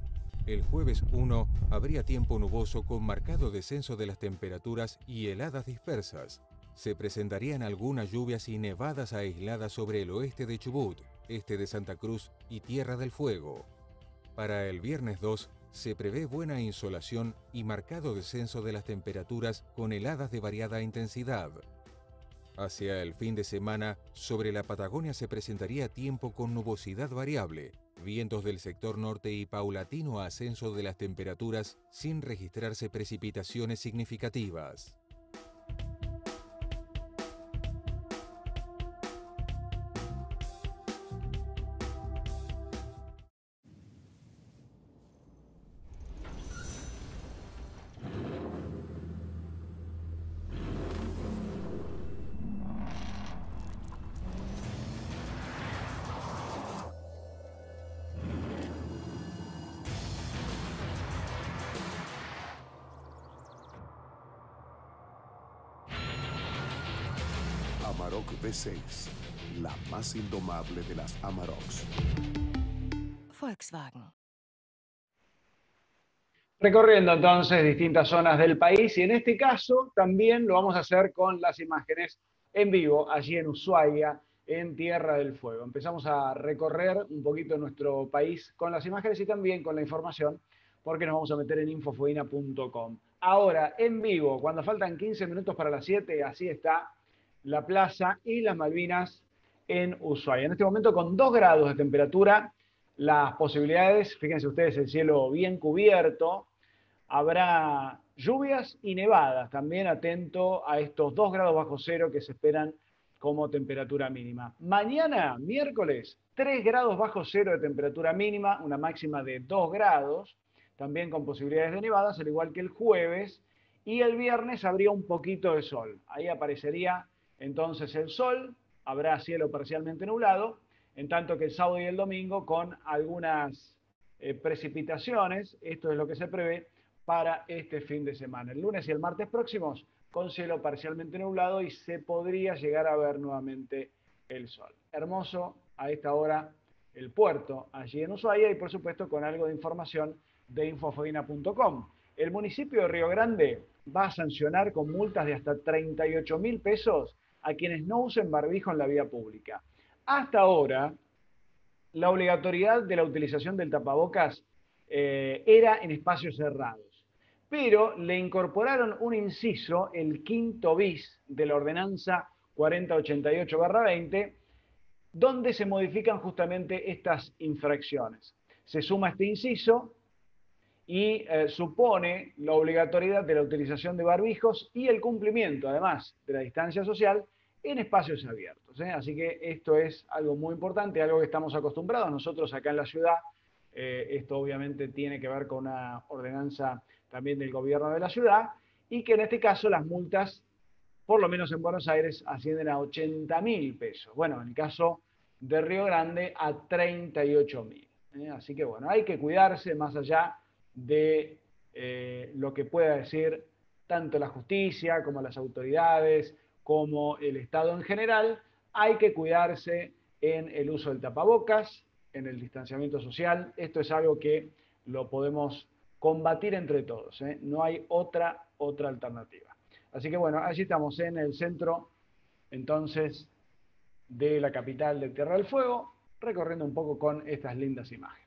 El jueves uno habría tiempo nuboso con marcado descenso de las temperaturas y heladas dispersas. Se presentarían algunas lluvias y nevadas aisladas sobre el oeste de Chubut, este de Santa Cruz y Tierra del Fuego. Para el viernes dos se prevé buena insolación y marcado descenso de las temperaturas con heladas de variada intensidad. Hacia el fin de semana, sobre la Patagonia se presentaría tiempo con nubosidad variable, vientos del sector norte y paulatino ascenso de las temperaturas sin registrarse precipitaciones significativas. Amarok V seis, la más indomable de las Amaroks. Volkswagen. Recorriendo entonces distintas zonas del país y en este caso también lo vamos a hacer con las imágenes en vivo allí en Ushuaia, en Tierra del Fuego. Empezamos a recorrer un poquito nuestro país con las imágenes y también con la información porque nos vamos a meter en infofueguina punto com. Ahora, en vivo, cuando faltan quince minutos para las siete, así está la plaza y las Malvinas en Ushuaia. En este momento con dos grados de temperatura, las posibilidades, fíjense ustedes, el cielo bien cubierto, habrá lluvias y nevadas, también atento a estos dos grados bajo cero que se esperan como temperatura mínima. Mañana, miércoles, tres grados bajo cero de temperatura mínima, una máxima de dos grados, también con posibilidades de nevadas, al igual que el jueves, y el viernes habría un poquito de sol. Ahí aparecería entonces el sol, habrá cielo parcialmente nublado, en tanto que el sábado y el domingo con algunas eh, precipitaciones, esto es lo que se prevé para este fin de semana. El lunes y el martes próximos con cielo parcialmente nublado y se podría llegar a ver nuevamente el sol. Hermoso a esta hora el puerto allí en Ushuaia y por supuesto con algo de información de infofueguina punto com. El municipio de Río Grande va a sancionar con multas de hasta treinta y ocho mil pesos a quienes no usen barbijo en la vía pública. Hasta ahora, la obligatoriedad de la utilización del tapabocas eh, era en espacios cerrados, pero le incorporaron un inciso, el quinto bis de la ordenanza cuarenta ochenta y ocho barra veinte, donde se modifican justamente estas infracciones. Se suma este inciso y eh, supone la obligatoriedad de la utilización de barbijos y el cumplimiento, además, de la distancia social en espacios abiertos, ¿eh? Así que esto es algo muy importante, algo que estamos acostumbrados nosotros acá en la ciudad. Eh, esto obviamente tiene que ver con una ordenanza también del gobierno de la ciudad, y que en este caso las multas, por lo menos en Buenos Aires, ascienden a ochenta mil pesos. Bueno, en el caso de Río Grande, a treinta y ocho mil. ¿eh? Así que bueno, hay que cuidarse más allá de eh, lo que pueda decir tanto la justicia como las autoridades, como el Estado en general. Hay que cuidarse en el uso del tapabocas, en el distanciamiento social. Esto es algo que lo podemos combatir entre todos, ¿eh? No hay otra, otra alternativa. Así que bueno, allí estamos en el centro, entonces, de la capital de Tierra del Fuego, recorriendo un poco con estas lindas imágenes.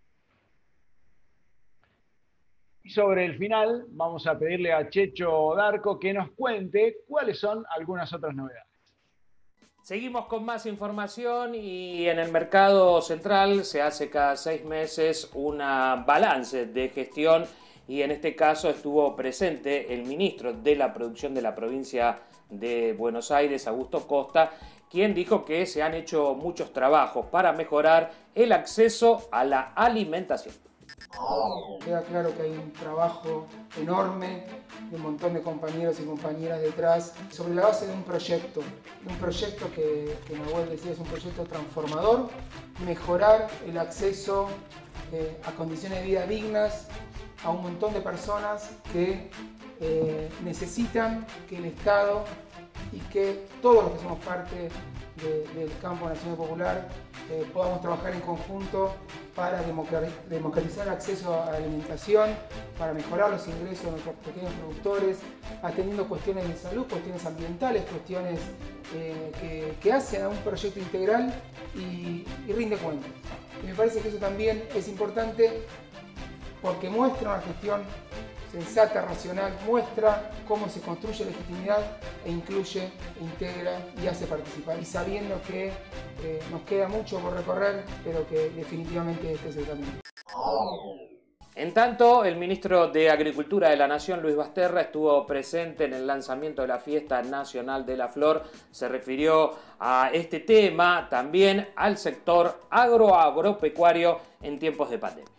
Y sobre el final, vamos a pedirle a Checho Darco que nos cuente cuáles son algunas otras novedades. Seguimos con más información y en el mercado central se hace cada seis meses un balance de gestión y en este caso estuvo presente el ministro de la Producción de la provincia de Buenos Aires, Augusto Costa, quien dijo que se han hecho muchos trabajos para mejorar el acceso a la alimentación. Queda claro que hay un trabajo enorme de un montón de compañeros y compañeras detrás, sobre la base de un proyecto, un proyecto que, que Nahuel decía es un proyecto transformador, mejorar el acceso eh, a condiciones de vida dignas a un montón de personas que eh, necesitan que el Estado y que todos los que somos parte de, del campo nacional popular eh, podamos trabajar en conjunto para democratizar el acceso a la alimentación, para mejorar los ingresos de nuestros pequeños productores, atendiendo cuestiones de salud, cuestiones ambientales, cuestiones eh, que, que hacen a un proyecto integral y, y rinde cuentas. Y me parece que eso también es importante porque muestra una gestión sensata, racional, muestra cómo se construye legitimidad e incluye, e integra y hace participar. Y sabiendo que eh, nos queda mucho por recorrer, pero que definitivamente este es el camino. En tanto, el ministro de Agricultura de la Nación, Luis Basterra, estuvo presente en el lanzamiento de la Fiesta Nacional de la Flor. Se refirió a este tema, también al sector agroagropecuario en tiempos de pandemia.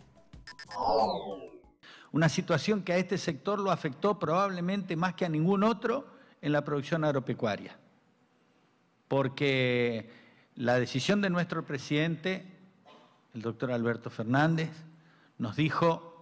Una situación que a este sector lo afectó probablemente más que a ningún otro en la producción agropecuaria. Porque la decisión de nuestro presidente, el doctor Alberto Fernández, nos dijo: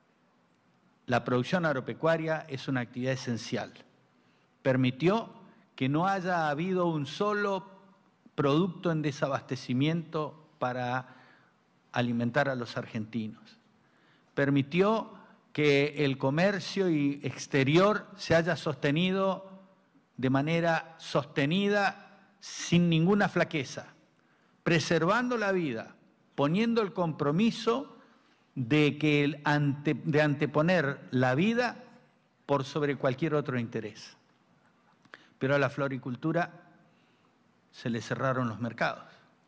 la producción agropecuaria es una actividad esencial. Permitió que no haya habido un solo producto en desabastecimiento para alimentar a los argentinos. Permitió que el comercio y exterior se haya sostenido de manera sostenida, sin ninguna flaqueza, preservando la vida, poniendo el compromiso de, que el ante, de anteponer la vida por sobre cualquier otro interés. Pero a la floricultura se le cerraron los mercados.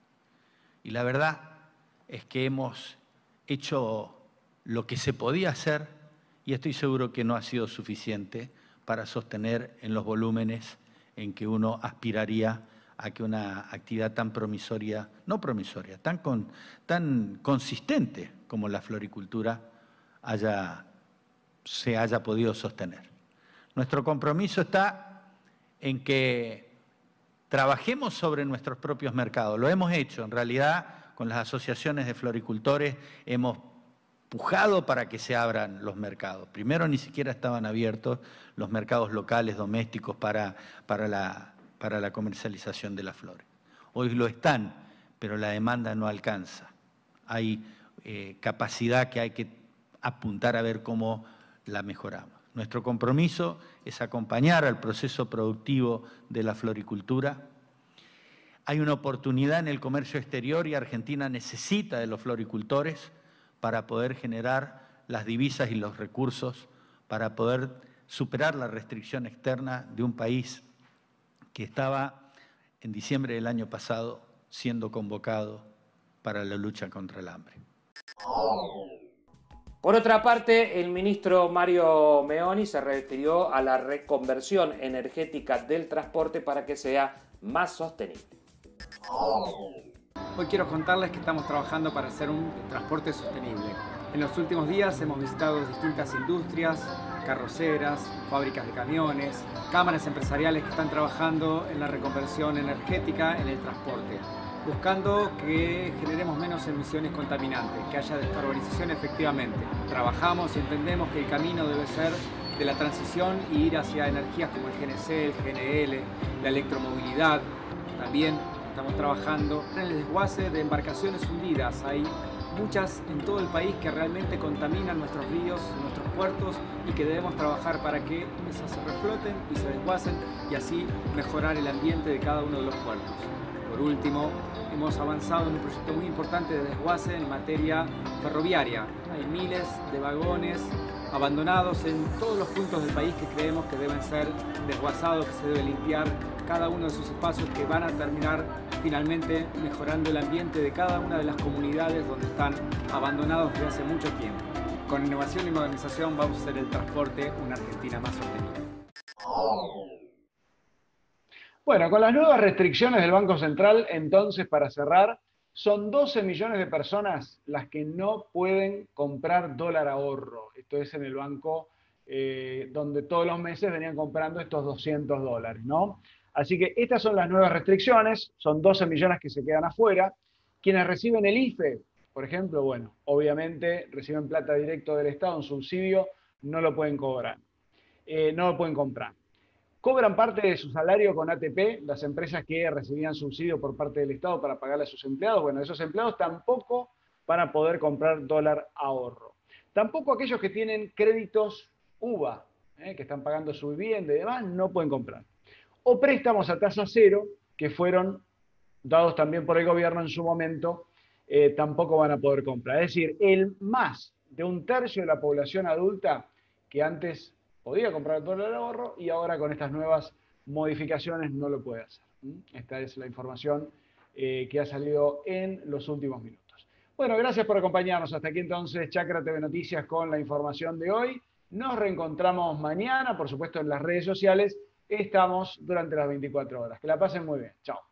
Y la verdad es que hemos hecho lo que se podía hacer, y estoy seguro que no ha sido suficiente para sostener en los volúmenes en que uno aspiraría a que una actividad tan promisoria, no promisoria, tan, con, tan consistente como la floricultura haya, se haya podido sostener. Nuestro compromiso está en que trabajemos sobre nuestros propios mercados. Lo hemos hecho, en realidad, con las asociaciones de floricultores hemos empujado para que se abran los mercados. Primero ni siquiera estaban abiertos los mercados locales, domésticos, para, para, la, para la comercialización de las flores. Hoy lo están, pero la demanda no alcanza. Hay eh, capacidad que hay que apuntar a ver cómo la mejoramos. Nuestro compromiso es acompañar al proceso productivo de la floricultura. Hay una oportunidad en el comercio exterior y Argentina necesita de los floricultores para poder generar las divisas y los recursos, para poder superar la restricción externa de un país que estaba en diciembre del año pasado siendo convocado para la lucha contra el hambre. Por otra parte, el ministro Mario Meoni se refirió a la reconversión energética del transporte para que sea más sostenible. Hoy quiero contarles que estamos trabajando para hacer un transporte sostenible. En los últimos días hemos visitado distintas industrias, carroceras, fábricas de camiones, cámaras empresariales que están trabajando en la reconversión energética en el transporte, buscando que generemos menos emisiones contaminantes, que haya descarbonización efectivamente. Trabajamos y entendemos que el camino debe ser de la transición y ir hacia energías como el G N C, el G N L, la electromovilidad. También estamos trabajando en el desguace de embarcaciones hundidas. Hay muchas en todo el país que realmente contaminan nuestros ríos, nuestros puertos, y que debemos trabajar para que esas se refloten y se desguacen y así mejorar el ambiente de cada uno de los puertos. Por último, hemos avanzado en un proyecto muy importante de desguace en materia ferroviaria. Hay miles de vagones abandonados en todos los puntos del país que creemos que deben ser desguazados, que se debe limpiar cada uno de sus espacios, que van a terminar finalmente mejorando el ambiente de cada una de las comunidades donde están abandonados desde hace mucho tiempo. Con innovación y modernización vamos a hacer el transporte una Argentina más sostenible. Bueno, con las nuevas restricciones del Banco Central, entonces, para cerrar, son doce millones de personas las que no pueden comprar dólar ahorro. Esto es en el banco eh, donde todos los meses venían comprando estos doscientos dólares, ¿no? Así que estas son las nuevas restricciones, son doce millones que se quedan afuera. Quienes reciben el I F E, por ejemplo, bueno, obviamente reciben plata directo del Estado, un subsidio, no lo pueden cobrar, eh, no lo pueden comprar. Cobran parte de su salario con A T P, las empresas que recibían subsidio por parte del Estado para pagarle a sus empleados. Bueno, esos empleados tampoco van a poder comprar dólar ahorro. Tampoco aquellos que tienen créditos U V A, eh, que están pagando su vivienda y demás, no pueden comprar. O préstamos a tasa cero, que fueron dados también por el gobierno en su momento, eh, tampoco van a poder comprar. Es decir, el más de un tercio de la población adulta que antes podía comprar dólar ahorro y ahora con estas nuevas modificaciones no lo puede hacer. Esta es la información eh, que ha salido en los últimos minutos. Bueno, gracias por acompañarnos. Hasta aquí entonces Chacra T V Noticias con la información de hoy. Nos reencontramos mañana, por supuesto, en las redes sociales. Estamos durante las veinticuatro horas. Que la pasen muy bien. Chao.